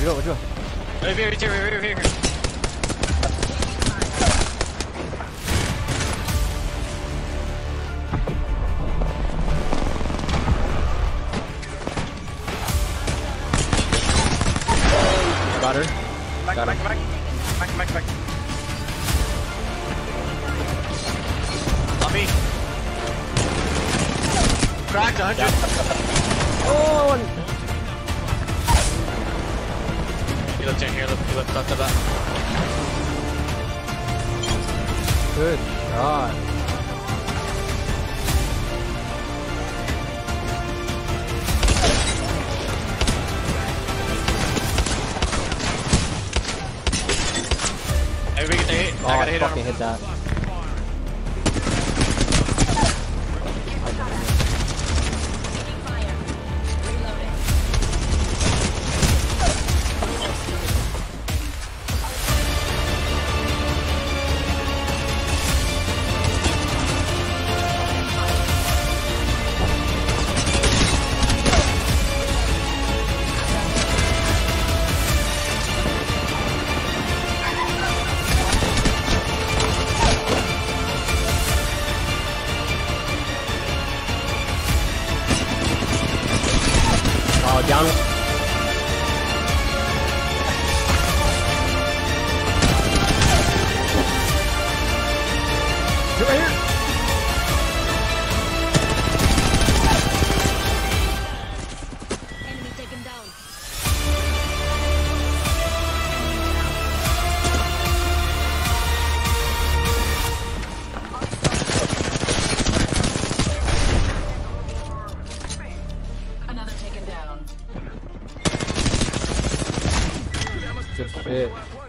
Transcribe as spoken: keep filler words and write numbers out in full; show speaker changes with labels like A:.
A: 我知道，我知道。
B: Right here, right here, right here, right here.
A: Got her.
B: Back,
A: Got
B: back,
A: her.
B: back, back, back, back. On me. Cracked one hundred.
A: Oh!
B: He looked in here, look, he looked up to that.
A: Good shot.
B: Everybody get their hit.
A: Oh,
B: I
A: I
B: gotta hit on
A: fucking
B: him.
A: hit that. Oh, down. You're right here.
C: Enemy taken down. Another taken down.
A: Good shit.